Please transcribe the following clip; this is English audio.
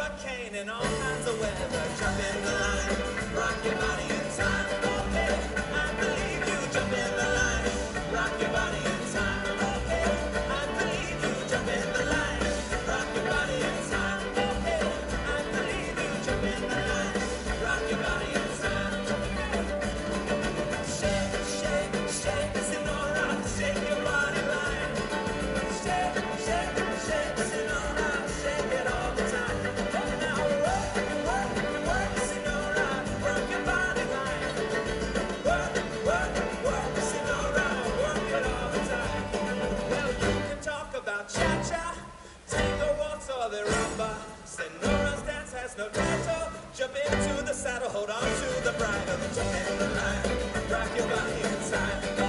hurricane and all kinds of weather. Jump in the line, rock your body in time. Okay, I believe you. Jump in the line, rock your body in time. Okay, I believe you. Jump in the line, rock your body in time. Okay, I believe you. Jump in the line, rock your body in time. Shake, shake, shake, Senora, shake your body line. Shake, shake, shake, Senora, shake it all the time. Now work, work, work, Senora, work your body line. Work, work, work, Senora, work it all the time. Well, you can talk about cha-cha, tango, waltz, or the rumba. Senora's dance has no title. Jump into the saddle, hold on to the bridle. Jump in the line, rock your body inside.